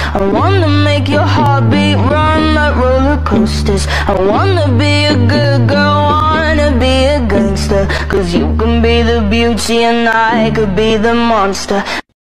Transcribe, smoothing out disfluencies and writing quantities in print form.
I wanna make your heartbeat run like roller coasters. I wanna be a good girl, wanna be a gangster. Cause you can be the beauty and I could be the monster.